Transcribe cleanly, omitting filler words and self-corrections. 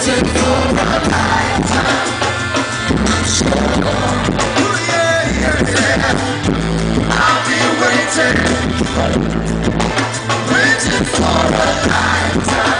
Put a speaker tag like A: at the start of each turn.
A: waiting for a lifetime. So long. Ooh, yeah, yeah, yeah. I'll be waiting for a lifetime.